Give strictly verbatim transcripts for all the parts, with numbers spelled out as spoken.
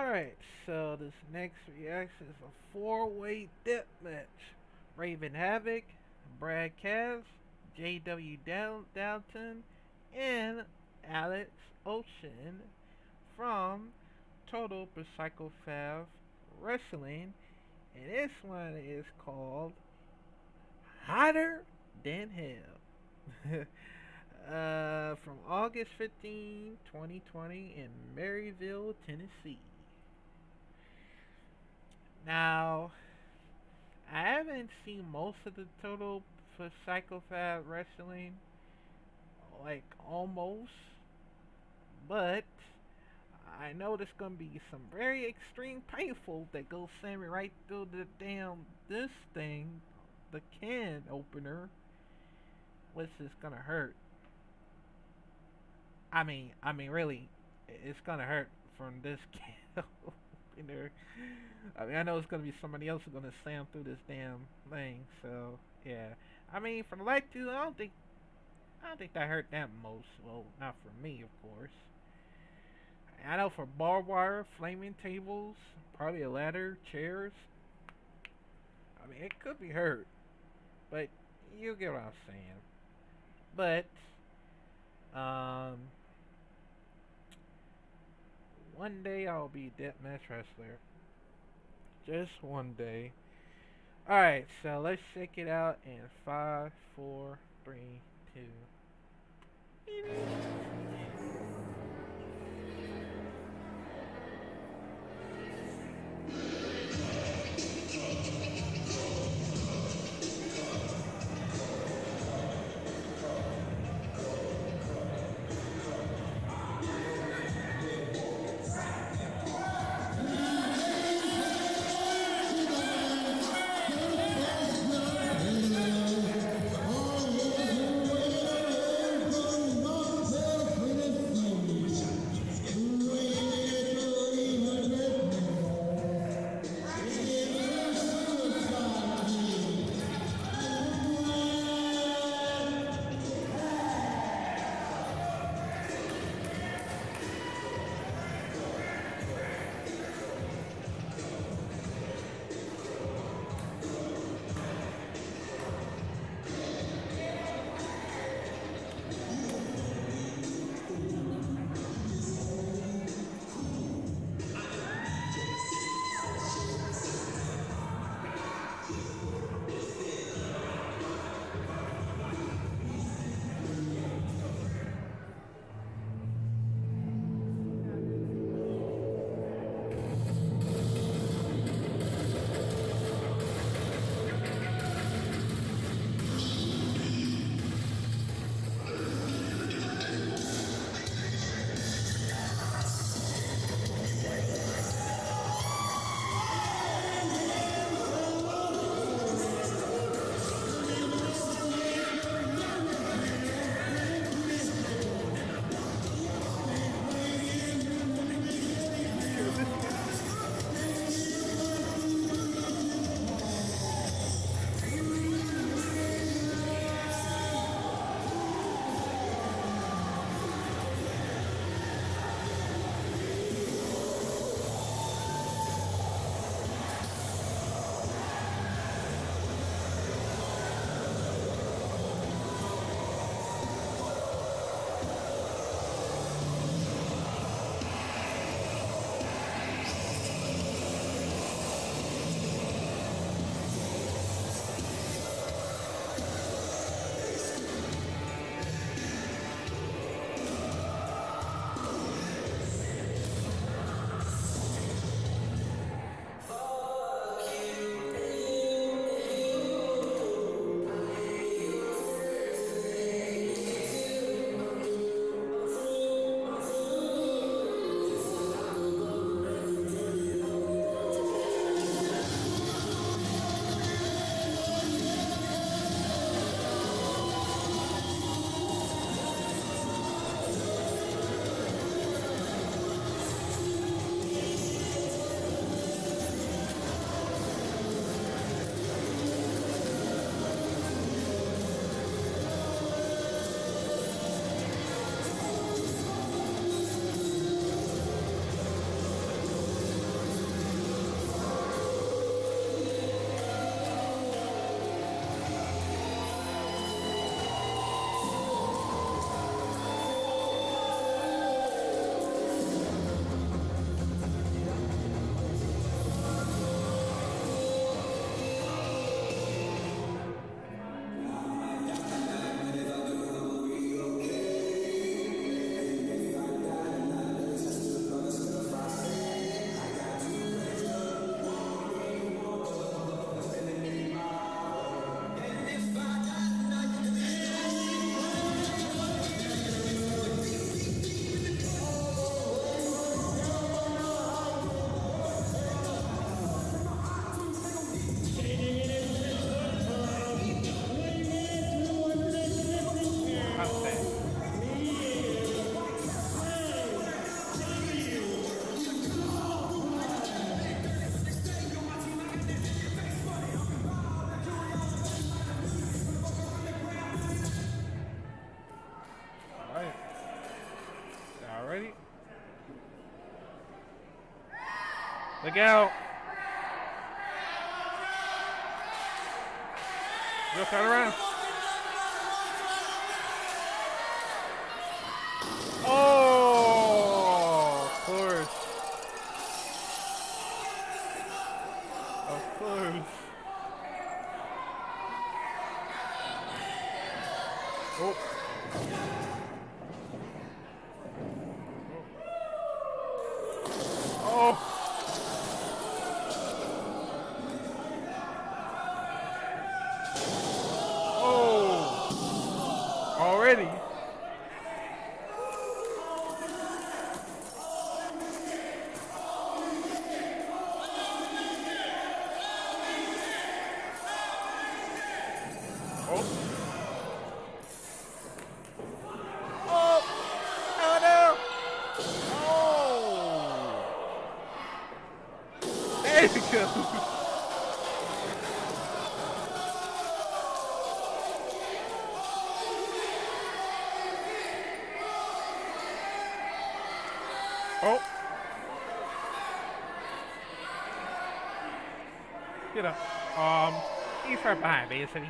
Alright, so this next reaction is a four-way depth match. Raven Havoc, Brad Cass, J W Down- Downton, and Alex Ocean from Total Psychopath Wrestling. And this one is called Hotter Than Hell. uh, from August fifteenth, twenty twenty in Maryville, Tennessee. Now, I haven't seen most of the Total Psychopath Wrestling, like almost, but I know there's gonna be some very extreme painful that goes send me right through the damn this thing, the can opener, which is gonna hurt. I mean, I mean, really, it's gonna hurt from this can opener. I mean, I know it's gonna be somebody else who's gonna slam through this damn thing. So yeah, I mean, for the light two, I don't think I don't think that hurt that most. Well, not for me, of course. I know for barbed wire, flaming tables, probably a ladder, chairs. I mean, it could be hurt, but you get what I'm saying. But um, one day I'll be a deathmatch wrestler. Just one day. Alright, so let's check it out in five, four, three, two. Look out. Go turn around. Oh, of course. Of course. Oh. Oh. Oh. Already. Oh. Oh. Oh no. Oh. There you go. Oh. Get up. Um, he's right behind me, isn't he?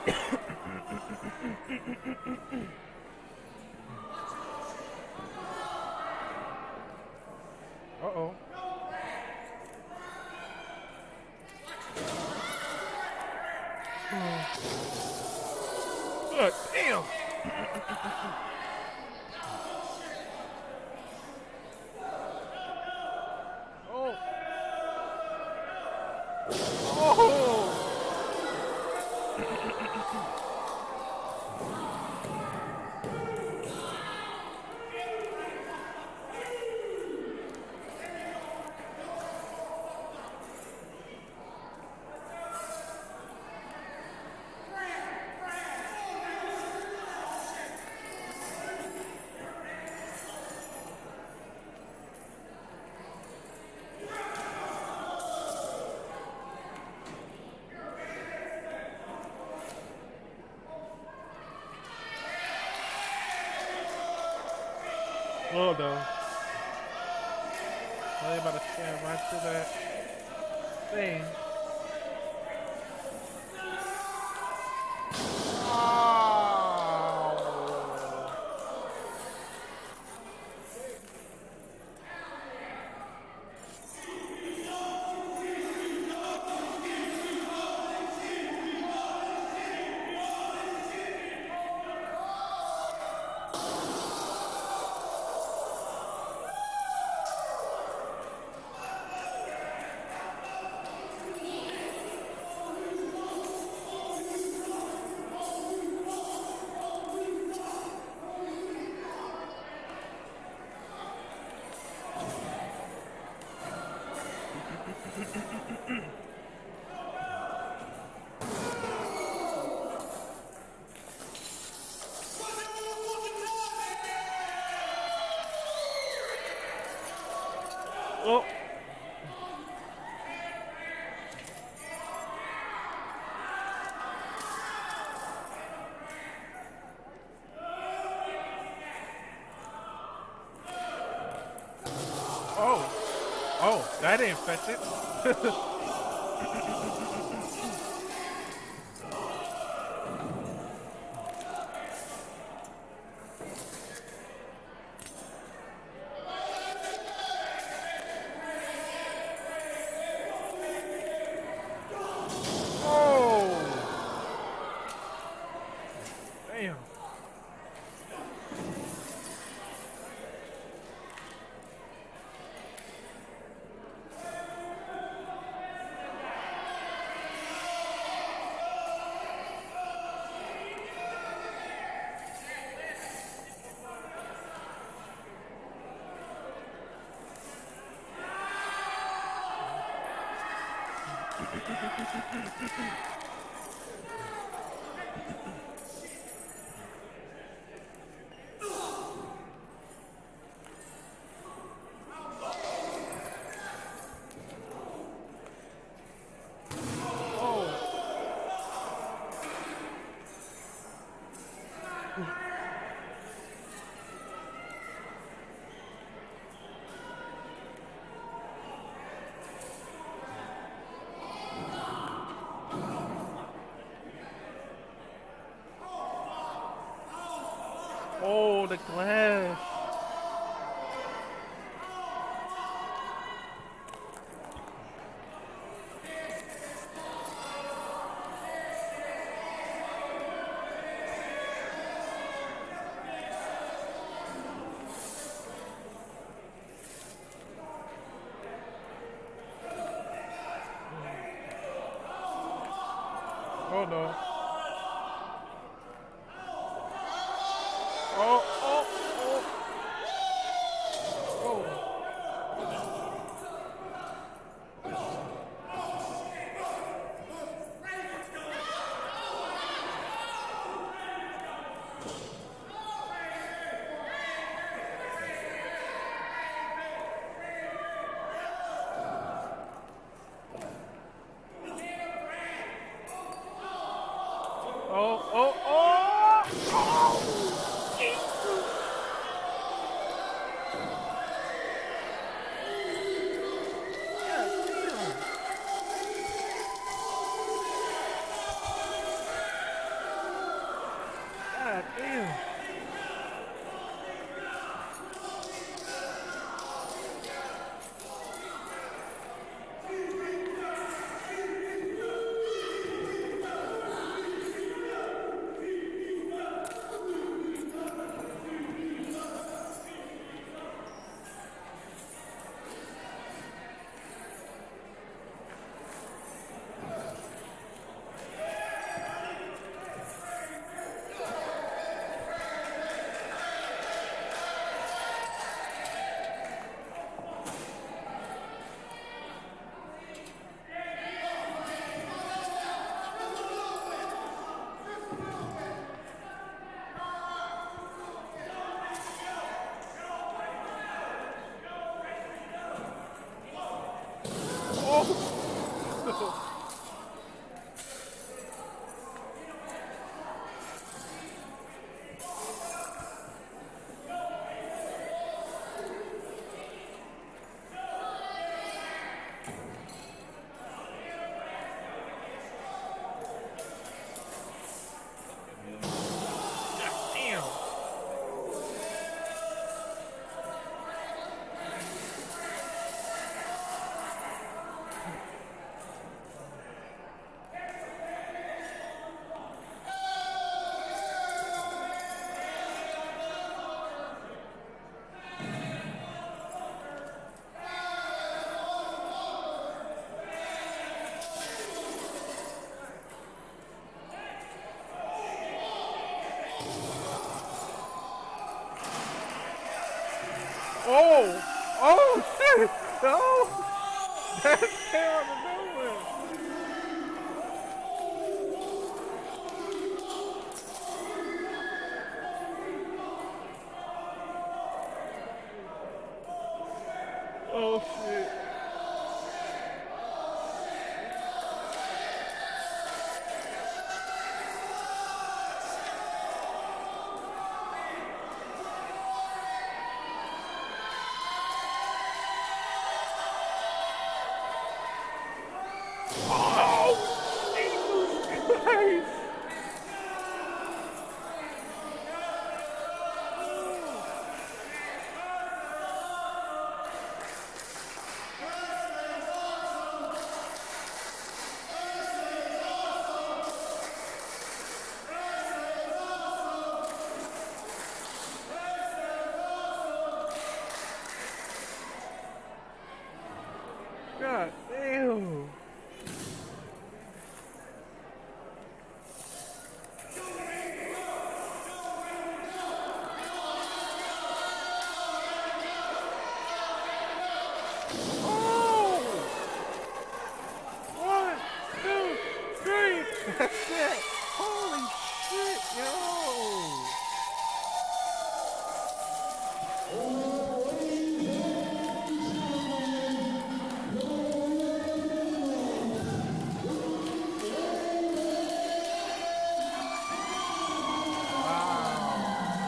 Uh-oh. God damn. Oh. Oh. Oh no. Well, they about to stand right through that thing. Oh. Oh. Oh, that didn't fetch it. Damn. Oh, the glass. Oh no. Oh, oh, oh. Oh! Damn! Oh! Oh shit! Oh! That came out of nowhere! Oh shit! Oh! Jesus Christ! God damn! Oh! One, two, three! That's it! Holy shit, yo! Wow!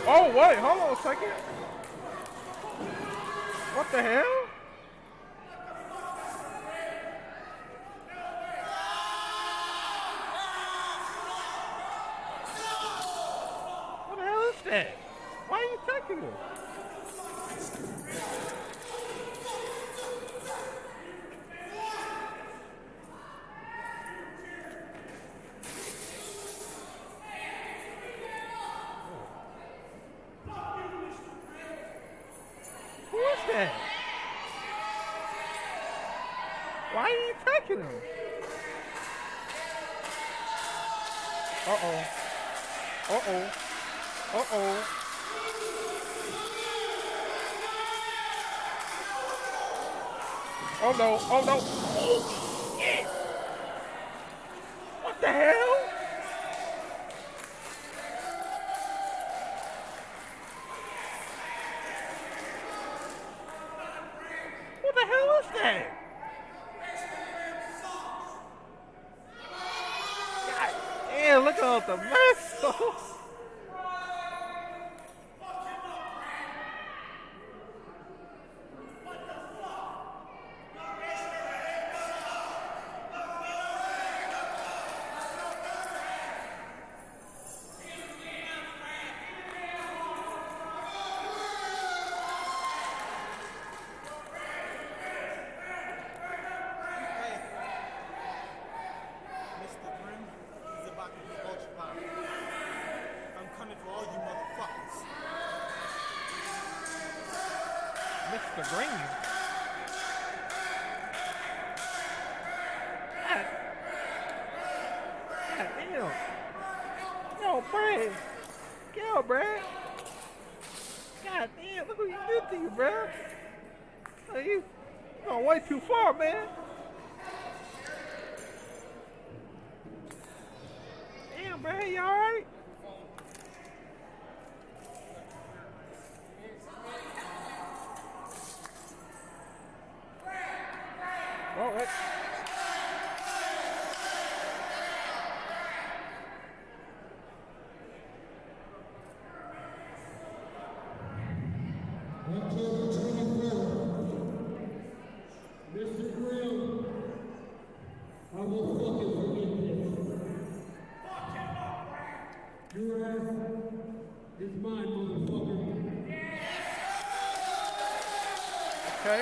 Oh wait, hold on a second. What the hell? What the hell is that? Why are you taking him? Who is that? Why are you taking him? Uh oh. Uh oh. Uh oh. Oh no. Oh no. Oh shit. What the hell? What the hell is that? God damn, look at all the mess. Mister Green. God, God damn. Yo, Brad. Yo, Brad. God damn, look what you did to you, Brad. Oh, you going way too far, man. Damn, Brad, you alright? All right. October twenty-fourth, Mister Grill, I will fucking forget this. Your ass is mine, motherfucker. Okay.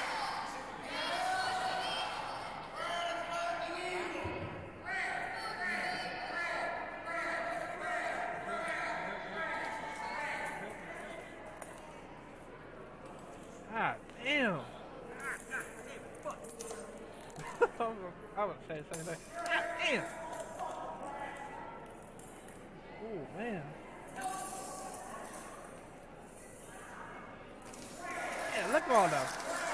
God damn. I would say the same thing. God damn. Oh, man. Yeah, look at all them.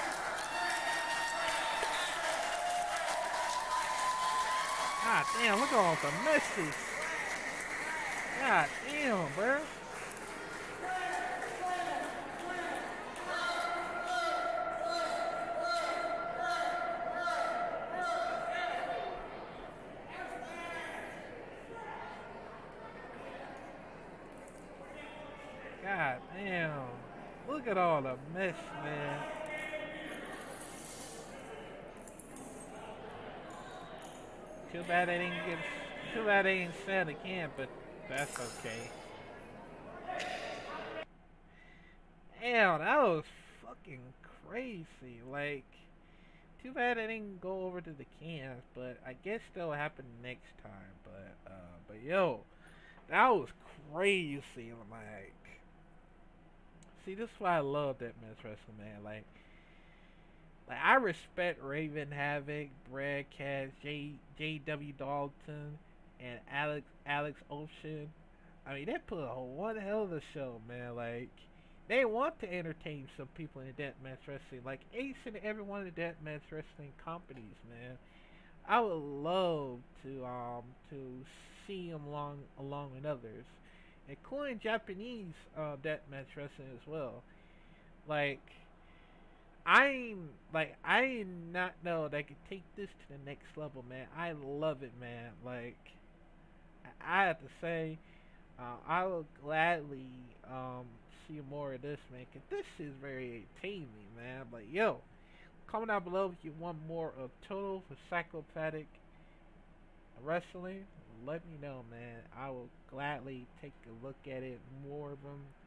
God damn, look at all the misses. God damn, bro. God damn. Look at all the mess, man. Too bad they didn't get. Too bad they didn't sell the can, but that's okay. Damn, that was fucking crazy. Like, too bad they didn't go over to the cans, but I guess that'll happen next time. But, uh, but yo, that was crazy. Like, see, this is why I love that men's wrestling, man. Like, like I respect Raven Havoc, Brad Cass, J J W Dalton, and Alex Alex Ocean. I mean, they put on one hell of a show, man. Like, they want to entertain some people in the deathmatch wrestling, like Ace and every one of the deathmatch wrestling companies, man. I would love to um to see them along along with others, including Japanese uh, deathmatch wrestling as well. Like, I'm like I did not know they could take this to the next level, man. I love it, man. Like, I I have to say, Uh, I will gladly um see more of this, man. 'Cause this is very entertaining, man. But yo, comment down below if you want more of Total for Psychopathic Wrestling. Let me know, man. I will gladly take a look at it, more of them.